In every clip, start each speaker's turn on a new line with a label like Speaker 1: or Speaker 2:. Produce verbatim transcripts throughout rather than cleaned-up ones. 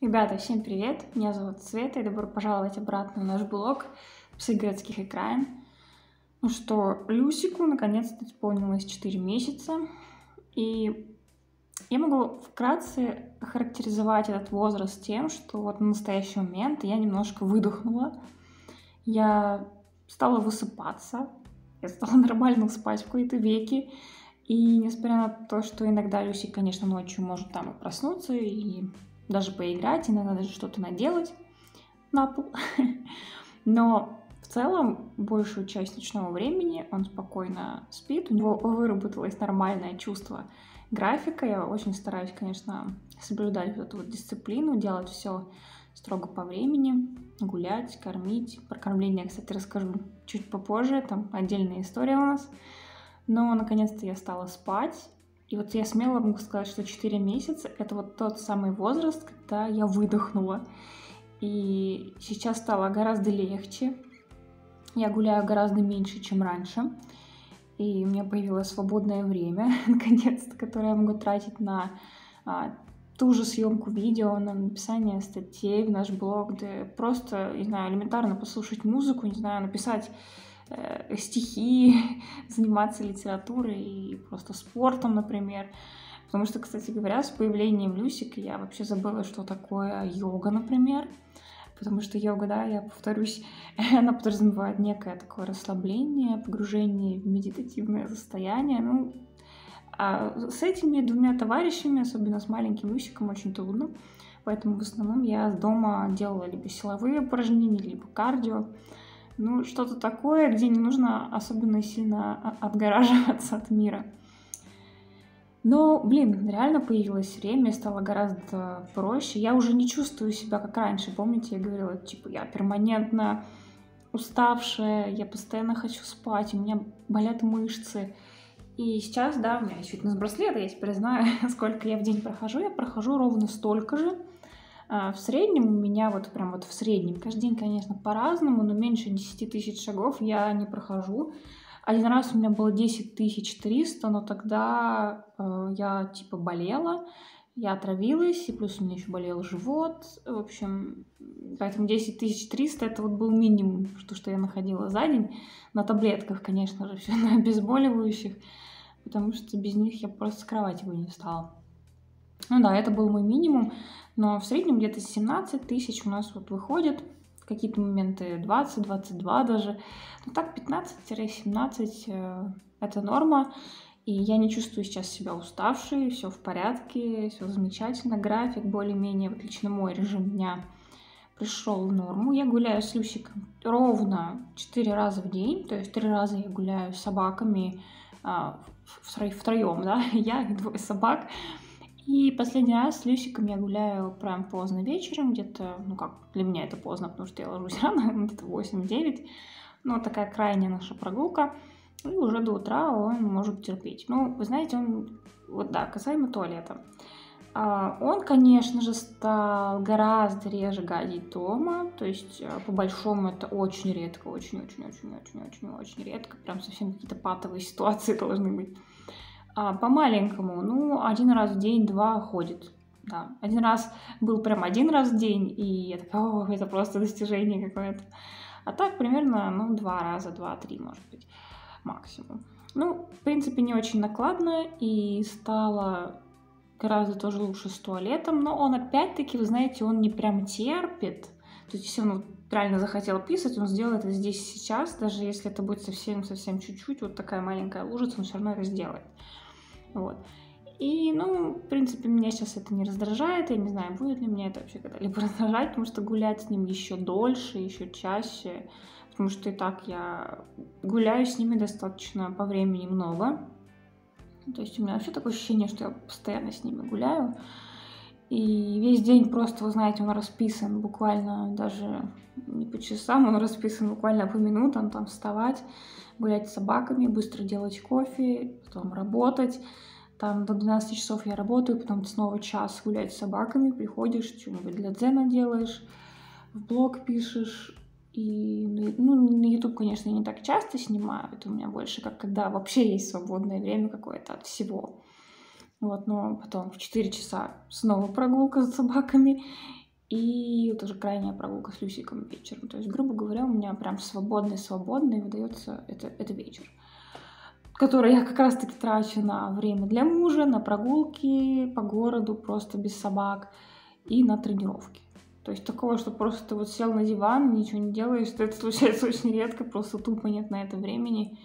Speaker 1: Ребята, всем привет! Меня зовут Света, и добро пожаловать обратно на наш блог «Псы городских окраин». Ну что, Люсику наконец-то исполнилось четыре месяца, и я могу вкратце охарактеризовать этот возраст тем, что вот на настоящий момент я немножко выдохнула, я стала высыпаться, я стала нормально спать в какой-то веки, и несмотря на то, что иногда Люсик, конечно, ночью может там и проснуться, и даже поиграть, иногда даже что-то наделать на пол. Но в целом большую часть ночного времени он спокойно спит, у него выработалось нормальное чувство графика. Я очень стараюсь, конечно, соблюдать вот эту вот дисциплину, делать все строго по времени, гулять, кормить. Про кормление, кстати, расскажу чуть попозже, там отдельная история у нас. Но наконец-то я стала спать. И вот я смело могу сказать, что четыре месяца — это вот тот самый возраст, когда я выдохнула. И сейчас стало гораздо легче. Я гуляю гораздо меньше, чем раньше. И у меня появилось свободное время, наконец-то, которое я могу тратить на а, ту же съемку видео, на написание статей в наш блог, где просто, не знаю, элементарно послушать музыку, не знаю, написать стихи, заниматься литературой и просто спортом, например. Потому что, кстати говоря, с появлением Люсика я вообще забыла, что такое йога, например. Потому что йога, да, я повторюсь, она подразумевает некое такое расслабление, погружение в медитативное состояние. Ну, а с этими двумя товарищами, особенно с маленьким Люсиком, очень трудно. Поэтому в основном я дома делала либо силовые упражнения, либо кардио. Ну, что-то такое, где не нужно особенно сильно отгораживаться от мира. Но, блин, реально появилось время, стало гораздо проще. Я уже не чувствую себя как раньше. Помните, я говорила, типа, я перманентно уставшая, я постоянно хочу спать, у меня болят мышцы. И сейчас, да, у меня есть фитнес-браслет, я теперь знаю, сколько я в день прохожу. Я прохожу ровно столько же. В среднем у меня вот прям вот в среднем, каждый день, конечно, по-разному, но меньше десяти тысяч шагов я не прохожу. Один раз у меня было десять тысяч триста, но тогда э, я типа болела, я отравилась, и плюс у меня еще болел живот. В общем, поэтому десять тысяч триста это вот был минимум, что, что я находила за день. На таблетках, конечно же, все на обезболивающих, потому что без них я просто с кровати бы не встала. Ну да, это был мой минимум, но в среднем где-то семнадцать тысяч у нас вот выходит, в какие-то моменты двадцать, двадцать два даже. Ну так пятнадцать-семнадцать э, это норма, и я не чувствую сейчас себя уставшей, все в порядке, все замечательно, график более-менее, вот лично мой режим дня пришел в норму. Я гуляю с Люсиком ровно четыре раза в день, то есть три раза я гуляю с собаками а, втроем, да, я и двое собак. И последний раз с Люсиком я гуляю прям поздно вечером, где-то, ну как, для меня это поздно, потому что я ложусь рано, где-то восемь-девять. Ну, такая крайняя наша прогулка. И уже до утра он может терпеть. Ну, вы знаете, он, вот да, касаемо туалета. Он, конечно же, стал гораздо реже гадить дома. То есть, по-большому, это очень редко, очень-очень-очень-очень-очень-очень редко. Прям совсем какие-то патовые ситуации должны быть. А по-маленькому, ну, один раз в день, два ходит, да. Один раз был прям один раз в день, и я такая, о, это просто достижение какое-то. А так примерно, ну, два раза, два-три, может быть, максимум. Ну, в принципе, не очень накладно, и стало гораздо тоже лучше с туалетом, но он опять-таки, вы знаете, он не прям терпит. То есть, если он вот реально захотел писать, он сделает это здесь сейчас, даже если это будет совсем-совсем чуть-чуть, вот такая маленькая лужица, он все равно это сделает. Вот. И, ну, в принципе, меня сейчас это не раздражает. Я не знаю, будет ли меня это вообще когда-либо раздражать, потому что гулять с ним еще дольше, еще чаще. Потому что и так я гуляю с ними достаточно по времени много. То есть у меня вообще такое ощущение, что я постоянно с ними гуляю. И весь день просто, вы знаете, он расписан буквально даже не по часам, он расписан буквально по минутам, там вставать, гулять с собаками, быстро делать кофе, потом работать. Там до двенадцати часов я работаю, потом снова час гулять с собаками, приходишь, что-нибудь для дзена делаешь, в блог пишешь. И, ну, на YouTube, конечно, я не так часто снимаю, это у меня больше как когда вообще есть свободное время какое-то от всего. Вот, но потом в четыре часа снова прогулка с собаками. и тоже крайняя прогулка с Люсиком вечером. То есть, грубо говоря, у меня прям свободный-свободный выдается это, это вечер, который я как раз-таки трачу на время для мужа, на прогулки по городу просто без собак и на тренировки. То есть такого, что просто ты вот сел на диван, ничего не делаешь, это случается очень редко, просто тупо нет на это времени.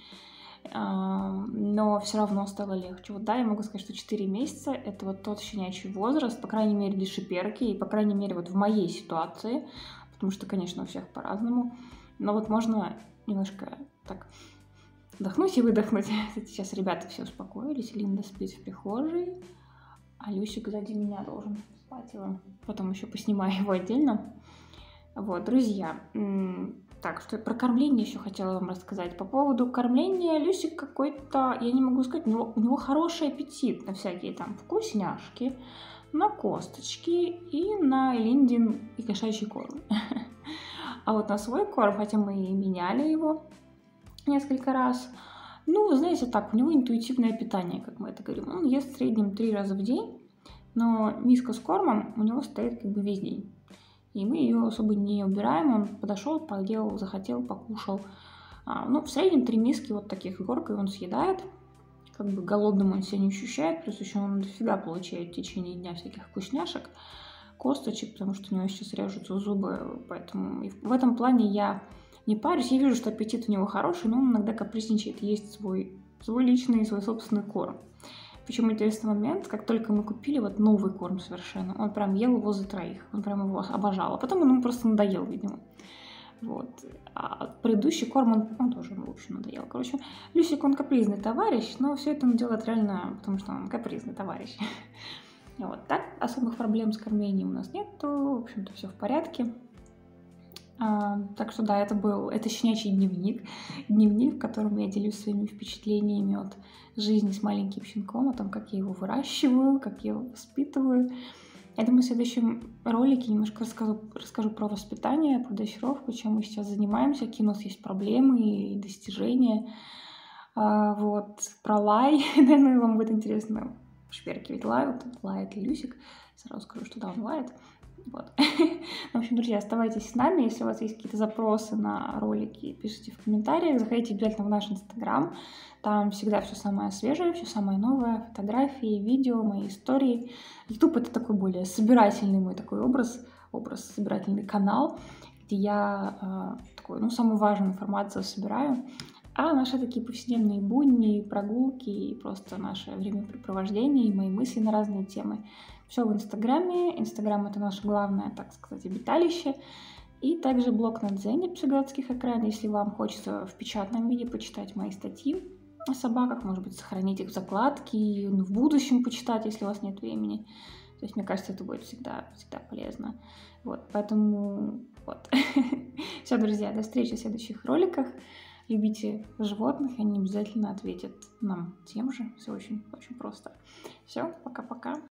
Speaker 1: Но все равно стало легче. Вот да, я могу сказать, что четыре месяца — это вот тот щенячий возраст, по крайней мере, для шиперки, и по крайней мере вот в моей ситуации, потому что, конечно, у всех по-разному, но вот можно немножко так вдохнуть и выдохнуть. Сейчас ребята все успокоились, Линда спит в прихожей, а Люсик сзади меня должен спать, его потом еще поснимаю его отдельно. Вот, друзья, так, что про кормление еще хотела вам рассказать. По поводу кормления, Люсик какой-то, я не могу сказать, у него, у него хороший аппетит на всякие там вкусняшки, на косточки и на Линдин и кошачий корм. А вот на свой корм, хотя мы и меняли его несколько раз, ну, вы знаете, так, у него интуитивное питание, как мы это говорим. Он ест в среднем три раза в день, но миска с кормом у него стоит как бы весь день. И мы ее особо не убираем, он подошел, поел, захотел, покушал. А, ну, в среднем три миски вот таких горкой он съедает. Как бы голодным он себя не ощущает, плюс еще он дофига получает в течение дня всяких вкусняшек, косточек, потому что у него сейчас режутся зубы, поэтому и в этом плане я не парюсь. Я вижу, что аппетит у него хороший, но он иногда капризничает, есть свой, свой личный, свой собственный корм. Причем интересный момент, как только мы купили вот новый корм совершенно, он прям ел его за троих, он прям его обожал, а потом он ему просто надоел, видимо. Вот. А предыдущий корм, он, он тоже ему, в общем, надоел. Короче, Люсик, он капризный товарищ, но все это он делает реально, потому что он капризный товарищ. Вот. Так, особых проблем с кормлением у нас нет, то, в общем-то, все в порядке. А, так что да, это был, это щенячий дневник, дневник, в котором я делюсь своими впечатлениями от жизни с маленьким щенком, о том, как я его выращиваю, как я его воспитываю. Я думаю, в следующем ролике немножко расскажу, расскажу про воспитание, про дрессировку, чем мы сейчас занимаемся, какие у нас есть проблемы и достижения. А, вот, про лай, наверное, вам будет интересно. Шперки ведь лают, лает ли Люсик. Сразу скажу, что да, он лает. Вот. В общем, друзья, оставайтесь с нами. Если у вас есть какие-то запросы на ролики, пишите в комментариях. Заходите обязательно в наш Инстаграм. Там всегда все самое свежее, все самое новое. Фотографии, видео, мои истории. Ютуб — это такой более собирательный мой такой образ, образ собирательный канал, где я э, такой, ну, самую важную информацию собираю. А наши такие повседневные будни, прогулки и просто наше времяпрепровождение и мои мысли на разные темы. Все в Инстаграме. Инстаграм — это наше главное, так сказать, обиталище. И также блог на Дзене «Псиградских экран», если вам хочется в печатном виде почитать мои статьи о собаках, может быть, сохранить их в закладке и в будущем почитать, если у вас нет времени. То есть, мне кажется, это будет всегда, всегда полезно. Вот, поэтому вот. Все, друзья, до встречи в следующих роликах. Любите животных, и они обязательно ответят нам тем же. Все очень, очень просто. Все, пока-пока.